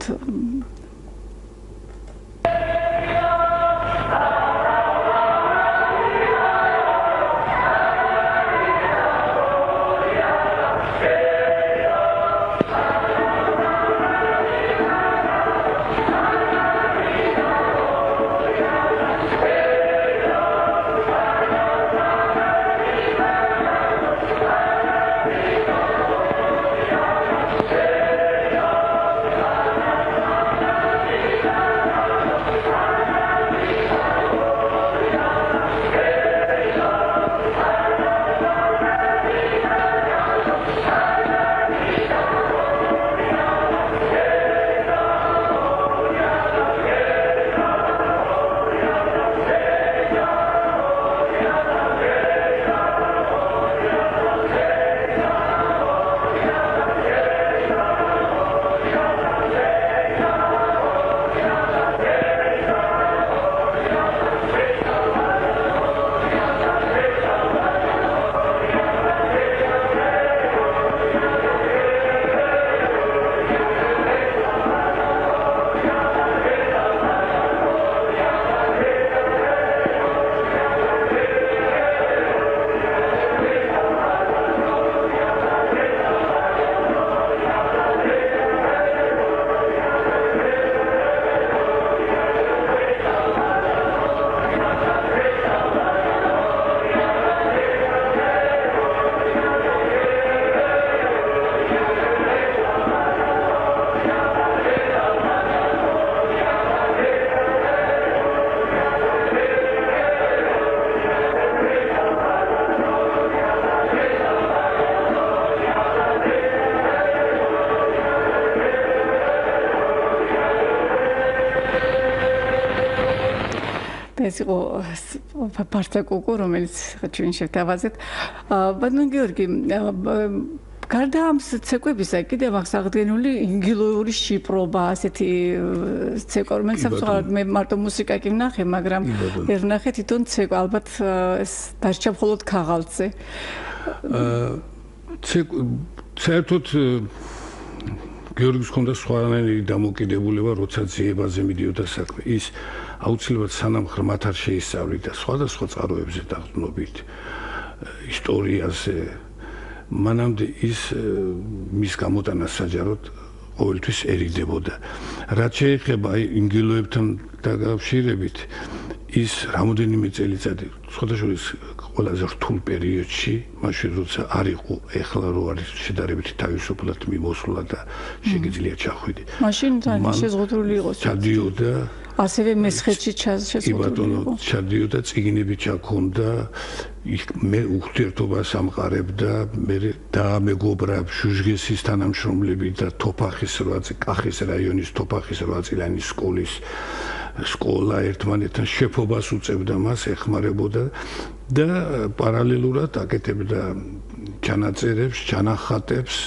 ეს იყო ფარცაკუკუ, რომელიც ჩვენ შევთავაზეთ. ბატონ გიორგი, გარდა ამ ცეკვებისა, კიდევ აქვს აღდგენული ინგილოური შიპრობა, ასეთი ცეკვა, რომელიც საფუძვლად მე მარტო მუსიკა კი ვნახე, მაგრამ ვერ ვნახე თვითონ ცეკვა, ალბათ ეს დარჩა მხოლოდ ქაღალდზე. ცეკვა საერთოდ გიორგის ჰქონდა სხვანაირი დამოკიდებულება, როცა ძიებაზე მიდიოდა საქმე. ის აუცილებლად სანამ ღრმათ არ შეისწავლიდა სხვადასხვა წყაროებზე დაყრდნობით ისტორიაზე, მანამდე ის მის გამოტანას საჯაროდ ყოველთვის ერიდებოდა. რაც შეეხება ინგილოებთან დაკავშირებით, ის რამოდენიმე წელიწადი, სხვადასხვა ყველაზე რთულ პერიოდში, მაშინ როცა არ იყო, ეხლა რო არის შედარებით თავისუფლად მიმოსვლა და შეგიძლია ჩახვიდე. მაშინ შეზღუდული იყო. ჩადიოდა ასევე მესხეთში შეზღუდული. კი ბატონო, ჩადიოდა წიგნები ჩაქონდა, მე ურთიერთობას ამყარებდა, მე დაამეგობრა შუშგესის თანამშრომლები და თოფახის რვა კახის რაიონის თოფახის რვა წლიანი სკოლის სკოლა ერთმანეთთან შეფობას უწევდა მას, ეხმარებოდა და პარალელურად აკეთებდა ჩანაწერებს, ჩანახატებს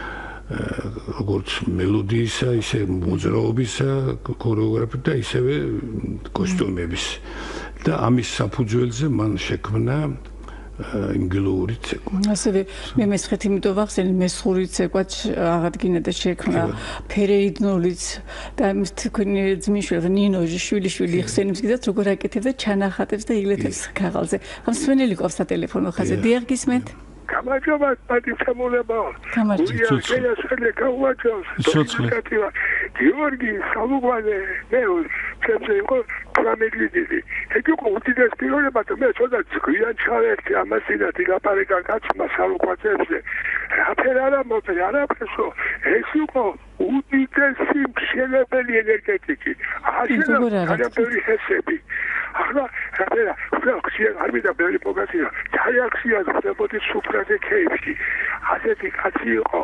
როგორც მელოდიისა, ისე მოძრაობისა, ქორეოგრაფიით და ისევე კოსტიუმების. და ამის საფუძველზე მან შექმნა ინგილოური ცეკვა. ასევე მე მესხეთ იმიტომ ვახსენე მესხური ცეკვაც აღადგინა და შექმნა ფერეიდნოლიც და ამის თქვენი ძმისშვილი ნინო შვილიშვილი იხსენებს კიდევ როგორ აკეთებდა ჩანახატებს და იგლეთებს ქაღალზე. ამ სვენელი ყავს სატელეფონო ხაზზე. დიახ გისმენთ? გამარჯობა, პატივცემულება. გამარჯობა. შეიძლება გავუაჩოს. სოციალისტია. გიორგი სალუგვანე, მე ჩემზე იყო პრამედლიდი. ეგ იყო უდიდეს პიროვნება და მე ცოტა ზღვიან ჩავერთი ამასი და დიგაპარეკა კაცმა სალუგვაძეებზე. რაფერ არა მოფერ, არაფერსო. ეს იყო უდიდესი მშენებელი ენერგეტიკი. ახლა არაფერი ჰესები. ახლა რაფერა, ხსია არ მიდა ბევრი პოგაცია. დაიახსია ხდებოდი სუფრაზე ქეიფში. ასეთი კაცი იყო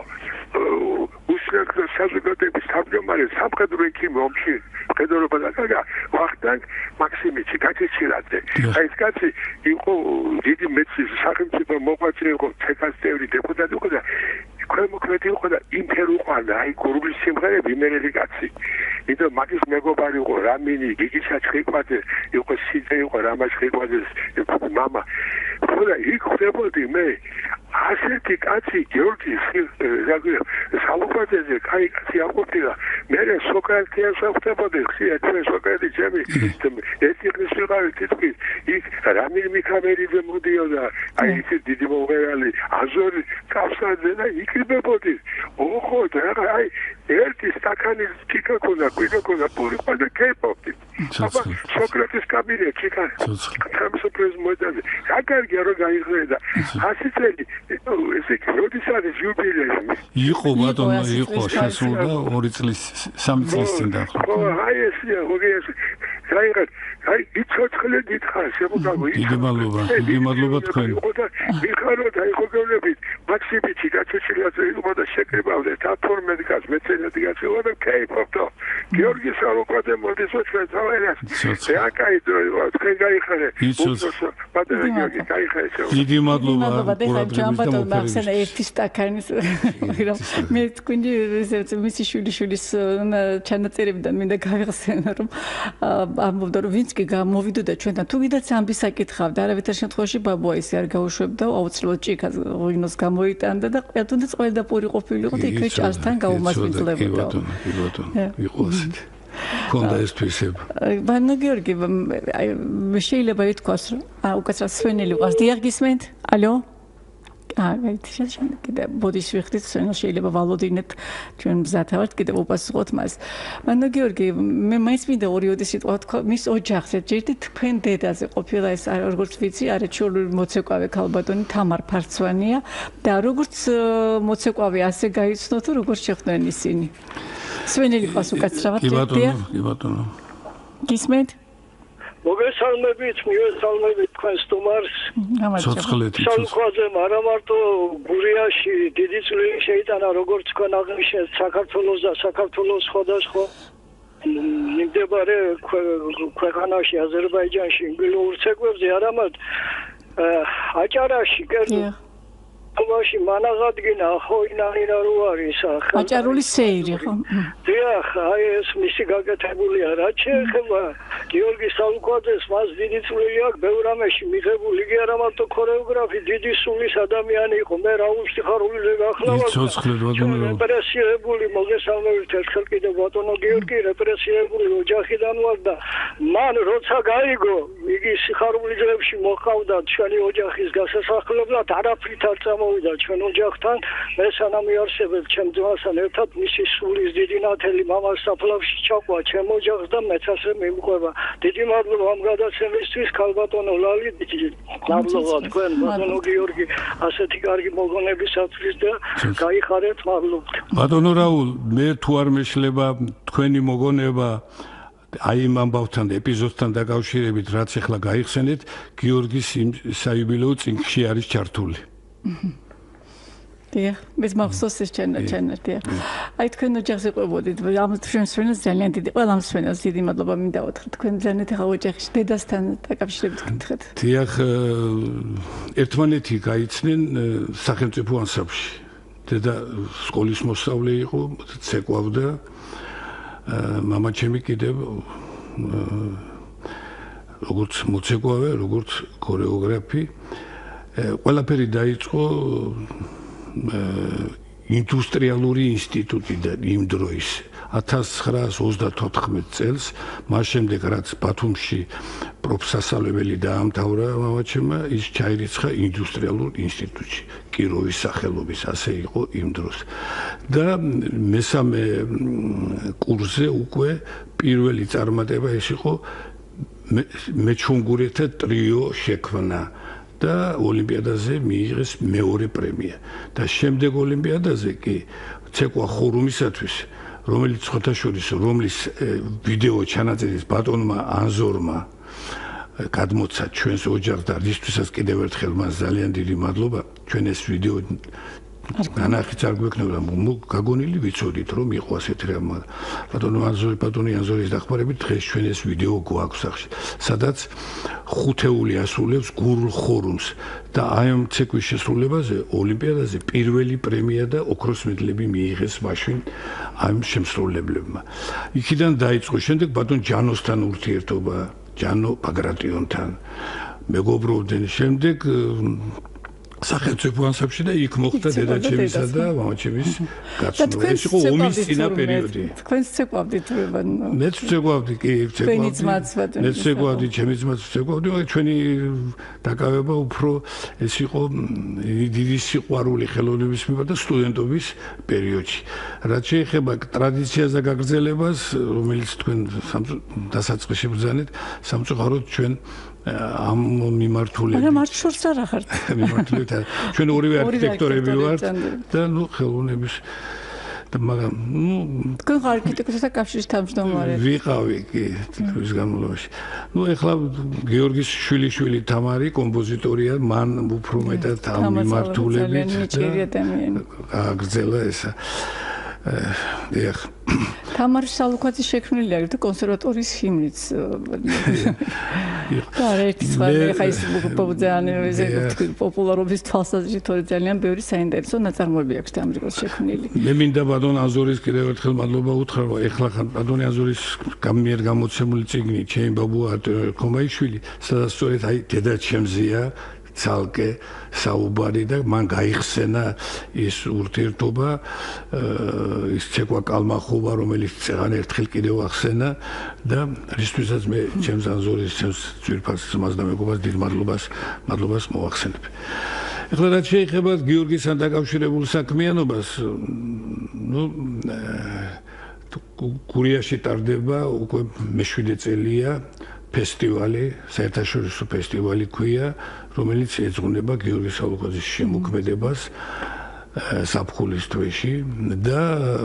უსრეგლო საზოგადოების თავმჯდომარე სამხედრო ექიმი ომში მხედველობა დაკარგა ვახტანგ მაქსიმიჩი გაჩეჩილაძე. აი ეს კაცი იყო დიდი მეცნიერის სახელმწიფო მოღვაწე იყო, ცეკას წევრი დეპუტატი იყო და ქვემოქმედი იყო და იმფერ უყვარდა აი გურულის სიმღერები იმერელი კაცი. იმიტომ მაგის მეგობარი იყო რამინი, გიგიშა ჩხიკვაძე, იყო სიძე იყო რამა ჩხიკვაძეს მამა. ხოდა იქ ხდებოდი მე ასეთი კაცი გიორგი ზაგიო სალუკვაძეზე კაი კაცი აყოფილა. მე სოკრატიას ხდებოდი ხსია ჩვენ სოკრატი ჩემი ეს იქნის ვიყავი თითქმის იქ რამინი მიქამერიძე მოდიოდა აი ის დიდი მომღერალი აზორი კავსაძე და იქნებოდი. ოხო და აი ერთი სტაკანი ჩიკა ქონა კვიკა ქონა პური ყდა კეიპოპი. აბა სოკრატის კაბინეტი ჩიკა სამსოფლოს მოედანზე აკარგია რომ გაიღრედა ასი წელი ესე როდის არის იუბილეი იყო ბატონო იყო შესულდა ორი წლის სამი წლის წინ და ხო აი ესია მოგეს რაიღეთ აი იცოცხლე დიდხარ შემოგაგო დიდი მადლობა დიდი მადლობა თქვენ მიხაროთ აი ხოგევლებით მაქსიმიჩი გაჩეჩილაძე იყო და შეკრებავდა თორმეტ კაც მეცენადი გაწევა და კეიპოპტო გიორგი სალუკვაძე მოდის ჩვენ თავერას აკაი თქვენ გაიხარე პატარა გიორგი გაიხარე დიდი მადლობა ბატონო მახსენა ერთი სტაკანის მე თქვენი მისი შვილიშვილის ჩანაწერებიდან მინდა გავიხსენო რომ ამბობდა რომ ვინც კი გამოვიდოდა ჩვენთან თუ კიდეც ამბის აკითხავდა არავითარ შემთხვევაში ბაბუა ისე არ გაუშვებდა აუცილებლად ჭიქას ღვინოს გამოიტანდა და ყველდღე ყველა და პური ყოფილიყო და იქ ჭასთან გაუმასპინძლებოდა იყო ასეთი კონდა ეს თვისება ბანო გიორგი შეიძლება ითქვას რომ უკაცრავ სვენელი ყავს დიახ გისმენთ ალო აი შეიძლება კიდე ბოდიშ ვიხდით შეიძლება ვალოდინეთ ჩვენ მზად ვართ კიდე უპასუხოთ მას ბანო გიორგი მე მაინც მინდა ორიოდი სიტყვა თქვა მის ოჯახზე ჯერდი თქვენ დედაზე ყოფილა ეს როგორც ვიცი არაჩვეული მოცეკვავე ქალბატონი თამარ ფარცვანია და როგორც მოცეკვავე ასე გაიცნო თუ როგორ შეხვდნენ ისინი სვენელი ყავს უკაცრავად კი ბატონო კი ბატონო გისმენთ მოგესალმებით, მივესალმებით თქვენს სტუმარს. ცოცხლეთი. სალუკვაძემ არა მარტო გურიაში დიდი წვლილი შეიტანა, როგორც თქვენ აღნიშნეთ, საქართველოს და საქართველოს სხვადასხვა მიმდებარე ქვეყანაში, აზერბაიჯანში, ინგილოურ ცეკვებზე, არამედ აჭარაში, კერძოობაში მანაღადგინა ხოინაირა რო არის ახლა აჭარული სეირი ხო? დიახ, აი ეს მისი გაკეთებულია. რაც შეეხება გიორგი სალუკვაძეს, მას დიდი წვლილი აქვს ბევრ რამეში მიღებული. იგი არა მარტო ქორეოგრაფი, დიდი სულის ადამიანი იყო. მე რაულ სიხარულიზე გახლავართ. ცოცხლად ბატონო. რეპრესირებული მოგესალმებით ერთხელ კიდევ ბატონო გიორგი რეპრესირებული ოჯახიდან ვარ და მან როცა გაიგო, იგი სიხარულიძეებში მოყავდა ჩვენი ოჯახის გასასახლებლად არაფრით არ წამოვიდა ჩვენ ოჯახთან. მე სანამ იარსებებ ჩემ ძმასთან ერთად მისი სულის დიდი ნათელი მამას საფლავში ჩაყვა ჩემ ოჯახს და მეც ასე მიმყვება. დიდი მადლობა ამ გადაცემისთვის ქალბატონო ლალი მადლობა თქვენ ბატონო გიორგი ასეთი კარგი მოგონებისათვის და გაიხარეთ მადლობა ბატონო რაულ მე თუ არ მეშლება თქვენი მოგონება აი იმ ამბავთან ეპიზოდთან დაკავშირებით რაც ახლა გაიხსენეთ გიორგის საიუბილეო წიგნში არის ჩართული დიახ, მე მახსოვს ეს ჩენერტია. აი თქვენ ოჯახზე ყვებოდით, ამ ჩვენს ფრენას ძალიან დიდი, ყველა ამ ფრენას დიდი მადლობა მინდა ვუთხრათ. თქვენ ძალიან ახლა ოჯახში დედასთან დაკავშირებით გითხრათ. დიახ, ერთმანეთი გაიცნენ სახელმწიფო ანსამბლში. დედა სკოლის მოსწავლე იყო, ცეკვავდა. მამა ჩემი კიდევ როგორც მოცეკვავე, როგორც ქორეოგრაფი. ყველაფერი დაიწყო ინდუსტრიალური ინსტიტუტიდან იმ დროის ათას ცხრაას ოცდათოთხმეტ წელს, მას შემდეგ რაც ბათუმში პროფსასწავლებელი დაამთავრა მამაჩემმა, ის ჩაირიცხა ინდუსტრიალურ ინსტიტუტში, კიროვის სახელობის, ასე იყო იმ დროს. და მესამე კურსზე უკვე პირველი წარმატება ეს იყო მეჩხუნგურეთა ტრიო შექმნა. და ოლიმპიადაზე მიიღეს მეორე პრემია და შემდეგ ოლიმპიადაზე კი ცეკვა ხორუმისათვის რომელიც ხოთაშორის რომლის ვიდეო ჩანაწერის ბატონმა ანზორმა გადმოცა ჩვენს ოჯახს და რისთვისაც კიდევ ერთხელ მას ძალიან დიდი მადლობა ჩვენ ეს ვიდეო განახიც არ გვექნება გაგონილი ვიცოდით რომ იყო ასეთი რამ ბატონო ანზორი ბატონი ანზორის დახმარებით დღეს ჩვენ ეს ვიდეო გვაქვს სახში სადაც ხუთეული ასრულებს გურულ ხორუმს და აი ამ ცეკვის შესრულებაზე ოლიმპიადაზე პირველი პრემია და ოქროს მედლები მიიღეს მაშინ ამ შემსრულებლებმა იქიდან დაიწყო შემდეგ ბატონ ჯანოსთან ურთიერთობა ჯანო ბაგრატიონთან მეგობრობდნენ შემდეგ სახელმწიფო ანსამბლში და იქ მოხდა დედაჩემისა და მამაჩემის გაცნობა. ეს იყო ომის წინა პერიოდი. თქვენ ცეკვავდით რებან? მეც ცეკვავდი, კი, ცეკვავდი. მეც ცეკვავდი, ჩემი ძმაც ცეკვავდი, მაგრამ ჩვენი დაკავება უფრო ეს იყო დიდი სიყვარული ხელოვნების მიმართ და სტუდენტობის პერიოდში. რაც შეეხება ტრადიციას და გაგრძელებას, რომელიც თქვენ დასაწყისში ბრძანეთ, სამწუხაროდ ჩვენ ამ მიმართულებით. მაგრამ არ შორს არ ახართ. მიმართულებით ჩვენ ორივე არქიტექტორები ვართ და ნუ ხელოვნების და მაგრამ ნუ თქვენ არქიტექტურასა კავშირის თავმჯდომარე. ვიყავი კი თვლის განმავლობაში. ნუ ეხლა გიორგის შვილიშვილი თამარი კომპოზიტორია, მან უფრო მეტად ამ მიმართულებით აგრძელა ესა. დიახ. თამარი სალუქვაძის შექმნილი არის და კონსერვატორიის ჰიმნიც. და ერთი სხვა ხა ის ძალიან პოპულარობის თვალსაზრისით ძალიან ბევრი საინტერესო ნაწარმოები აქვს ამრიგოს შექმნილი. მე მინდა ბატონ აზორის კიდევ ერთხელ მადლობა უთხრა, რომ ეხლა ხან ბატონ აზორის გამიერ გამოცემული წიგნი ჩემი ბაბუა ხომაიშვილი, სადაც სწორედ აი დედაჩემზეა ცალკე საუბარი და მან გაიხსენა ის ურთიერთობა ის ცეკვა კალმახობა რომელიც წეგან ერთხელ კიდევ ახსენა და რისთვისაც მე ჩემს ანზორის ჩემს ძვირფას ძმას და მეგობარს დიდ მადლობას მადლობას მოახსენებ. ეხლა რაც შეეხება გიორგისთან დაკავშირებულ საქმიანობას ნუ გურიაში ტარდება უკვე მეშვიდე წელია ფესტივალი, საერთაშორისო ფესტივალი ქვია, რომელიც ეძღვნება გიორგი სალუქვაძის შემოქმედებას ზაფხულის თვეში და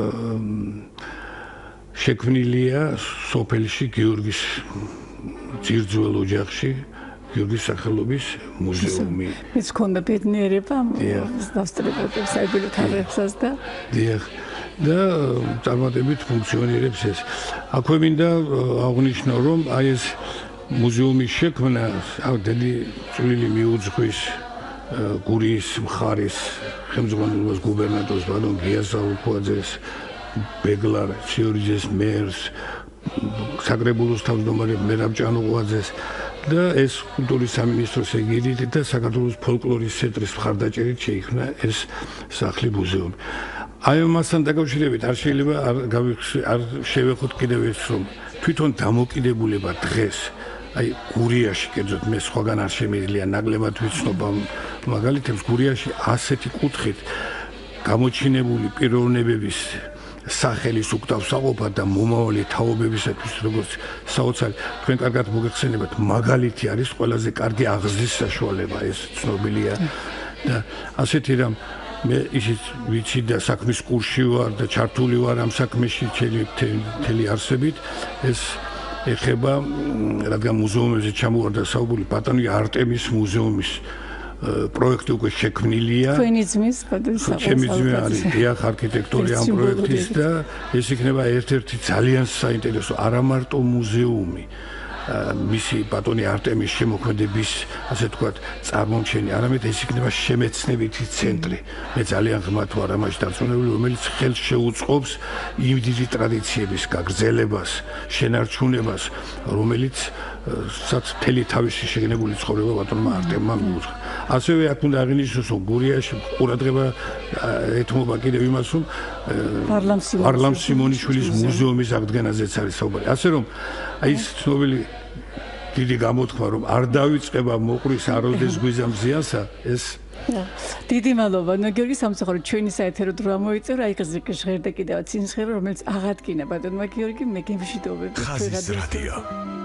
შექმნილია სოფელში გიორგის ძირძველ ოჯახში გიორგის სახელობის მუზეუმი. ის ქონდა ბედნიერება დასწრებოდებს საერთოდ თარიღსაც და დიახ და წარმატებით ფუნქციონირებს ეს. აქვე მინდა აღვნიშნო, რომ აი ეს მუზეუმის შექმნა დიდი წვლილი მიუძღვის გურიის მხარის ხელმძღვანელობას გუბერნატორს ბატონ გიას სალუქვაძეს, ბეგლარ ციორიძეს მერს, საკრებულოს თავმჯდომარე მერაბ ჭანუყვაძეს და ეს კულტურის სამინისტროს ეგიდით და საქართველოს ფოლკლორის ცენტრის მხარდაჭერით შეიქმნა ეს სახლი მუზეუმი. აი მასთან დაკავშირებით არ შეიძლება არ არ შევეხოთ კიდევ ეს რომ თვითონ დამოკიდებულება დღეს აი გურიაში კერძოდ მე სხვაგან არ შემიძლია ნაკლებად ვიცნობა მაგალითებს გურიაში ასეთი კუთხით გამოჩინებული პიროვნებების სახელის უკთავსაყოფა და მომავალი თაობებისათვის როგორც საოცარი თქვენ კარგად მოგეხსენებათ მაგალითი არის ყველაზე კარგი აღზრდის საშუალება ეს ცნობილია და ასეთი რამ მე ისიც ვიცი და საქმის კურსში ვარ და ჩართული ვარ ამ საქმეში მთელი არსებით ეს ეხება რადგან მუზეუმებზე ჩამოვარდა საუბარი ბატონი არტემის მუზეუმის პროექტი უკვე შექმნილია. ჩვენი ძმის ჩემი ძმი არის დიახ არქიტექტორი ამ პროექტის და ეს იქნება ერთ-ერთი ძალიან საინტერესო არა მარტო მუზეუმი მისი ბატონი არტემის შემოქმედების ასე ვთქვათ წარმომჩენი, არამედ ეს იქნება შემეცნებითი ცენტრი. მე ძალიან ღრმად ვარ ამაში დარწმუნებული, რომელიც ხელს შეუწყობს იმ დიდი ტრადიციების გაგრძელებას, შენარჩუნებას, რომელიც საც მთელი თავისი შეგნებული ცხოვრება ბატონმა არტემმა მიუძღვა. ასევე აქ უნდა აღინიშნოს, რომ გურიაში ყურადღება ეთმობა კიდევ იმას, რომ ვარლამ სიმონიშვილის მუზეუმის აღდგენაზეც არის საუბარი. ასე რომ აი ეს ცნობილი დიდი გამოთქმა, რომ არ დავიწყება მოყრის აროდეს გვიზამ ზიანსა, ეს დიდი მადლობა. გიორგი სამწუხარო ჩვენი საეთერო დრო მოიწევ, აი გზიკ ჟღერდა კიდევაც იმ ჟღერა, რომელიც აღადგინა ბატონმა გიორგი, მე გემშვიდობები. ხაზის რადიო.